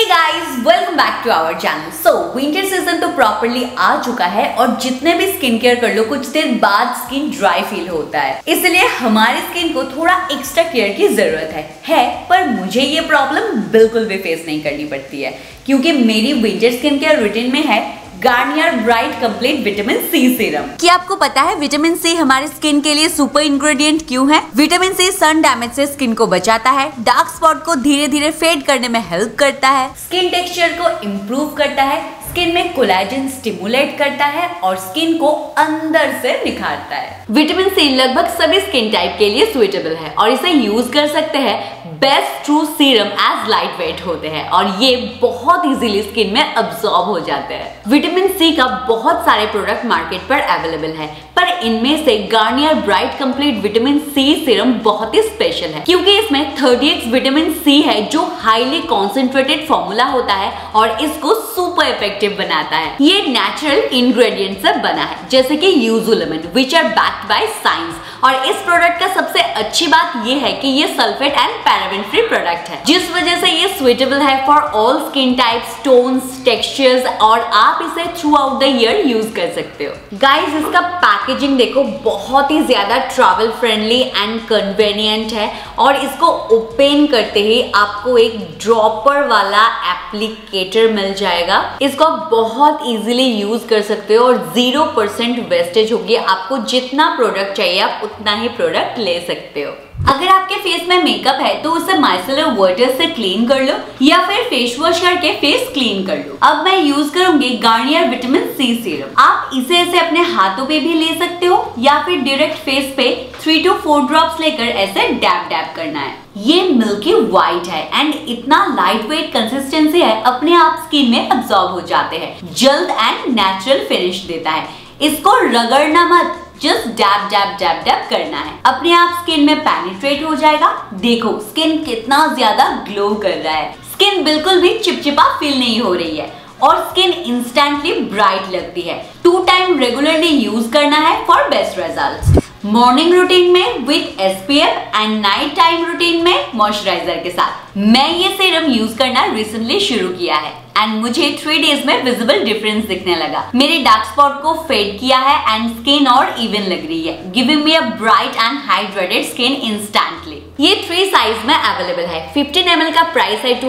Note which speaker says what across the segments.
Speaker 1: Guys, welcome back to our channel. So winter season तो properly आ चुका है और जितने भी स्किन केयर कर लो कुछ देर बाद स्किन ड्राई फील होता है, इसलिए हमारी स्किन को थोड़ा एक्स्ट्रा केयर की जरूरत है। पर मुझे ये प्रॉब्लम बिल्कुल भी फेस नहीं करनी पड़ती है क्योंकि मेरी विंटर स्किन केयर रूटीन में है Garnier bright complete vitamin C serum. क्या आपको पता है विटामिन सी हमारे स्किन के लिए सुपर इंग्रेडिएंट क्यों है? विटामिन सी सन डैमेज से स्किन को बचाता है, डार्क स्पॉट को धीरे धीरे फेड करने में हेल्प करता है, स्किन टेक्सचर को इम्प्रूव करता है, स्किन में कोलेजन स्टिमुलेट करता है और स्किन को अंदर से निखारता है। विटामिन सी लगभग सभी स्किन टाइप के लिए सुइटेबल है और इसे यूज कर सकते हैं best true serum as light weight होते हैं और ये बहुत इजीली स्किन में अब्सॉर्ब हो जाते हैं। विटामिन सी का बहुत सारे प्रोडक्ट मार्केट पर अवेलेबल है, पर इनमें से Garnier bright complete vitamin C serum बहुत ही स्पेशल है क्योंकि इसमें 30x विटामिन सी है जो हाईली कॉन्सेंट्रेटेड फॉर्मूला होता है और इसको सुपर इफेक्टिव बनाता है। ये नेचुरल इंग्रेडिएंट से बना है जैसे कि yuzu lemon which are backed by science, और इस प्रोडक्ट का सबसे अच्छी बात ये है कि ये sulphate and paraben free product है जिस वजह से ये सुइटेबल है for all skin types, tones, textures और आप इसे throughout the year use कर सकते हो। गाइस, इसका पैकेजिंग देखो, बहुत ही ज्यादा ट्रैवल फ्रेंडली एंड कन्वीनियंट है और इसको ओपन करते ही आपको एक ड्रॉपर वाला एप्लीकेटर मिल जाएगा। इसको आप बहुत इजीली यूज कर सकते हो और 0% वेस्टेज होगी। आपको जितना प्रोडक्ट चाहिए आप उतना ही प्रोडक्ट ले सकते हो। अगर आपके फेस में मेकअप है तो उसे माइसेलर वाटर से क्लीन कर लो या फिर फेस वॉश करके फेस क्लीन कर लो। अब मैं यूज करूंगी गार्नियर विटामिन सी सीरम। आप इसे अपने हाथों पे भी ले सकते हो या फिर डायरेक्ट फेस पे 3 to 4 ड्रॉप्स लेकर ऐसे डैब डैब करना है। ये मिल्की व्हाइट है एंड इतना लाइट वेट कंसिस्टेंसी है, अपने आप स्किन में अब्सॉर्ब हो जाते हैं, जल्द एंड नेचुरल फिनिश देता है। इसको रगड़ना मत, just dab dab dab dab करना है, अपने आप स्किन में पेनिट्रेट हो जाएगा। देखो स्किन कितना ज्यादा ग्लो कर रहा है, स्किन बिल्कुल भी चिपचिपा फील नहीं हो रही है और स्किन इंस्टेंटली ब्राइट लगती है। 2 टाइम रेगुलरली यूज करना है for best results. Morning routine में with SPF and night time routine में मॉइस्चराइजर के साथ। मैं ये सीरम यूज करना रिसेंटली शुरू किया है एंड मुझे 3 डेज में विजिबल डिफरेंस दिखने लगा। मेरे डार्क स्पॉट को फेड किया है एंड स्किन और इवन लग रही है, giving me a bright and hydrated skin instantly. ये 3 साइज में अवेलेबल है। 15 ml का प्राइस है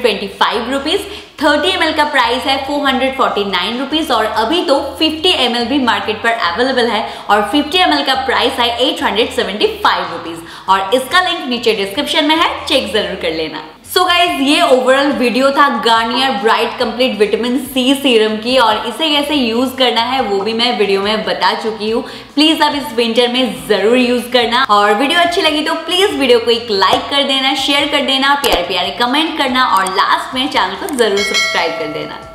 Speaker 1: 225 रुपीज, 30 ml का प्राइस है 449 रुपीज और अभी तो 50 ml भी मार्केट पर अवेलेबल है और 50 ml का प्राइस है 875 रुपीज और इसका लिंक नीचे डिस्क्रिप्शन में है, चेक जरूर कर लेना। सो गाइज, ये ओवरऑल वीडियो था Garnier bright complete vitamin C serum की और इसे कैसे यूज करना है वो भी मैं वीडियो में बता चुकी हूँ। प्लीज आप इस विंटर में जरूर यूज करना और वीडियो अच्छी लगी तो प्लीज वीडियो को एक लाइक कर देना, शेयर कर देना, प्यारे प्यारे कमेंट करना और लास्ट में चैनल को जरूर सब्सक्राइब कर देना।